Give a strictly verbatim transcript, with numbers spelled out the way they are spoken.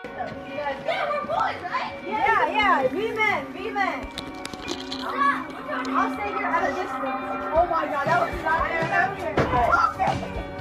Yeah, we're boys, right? Yeah, yeah. Be men. Be men. I'll stay here at a distance. Oh my God, that was not.